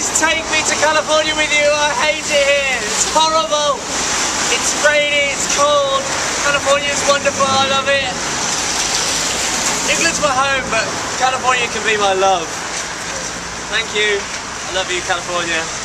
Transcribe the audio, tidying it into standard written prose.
take me to California with you. I hate it here. It's horrible. It's rainy, it's cold. California is wonderful, I love it. England's my home, but California can be my love. Thank you. I love you, California.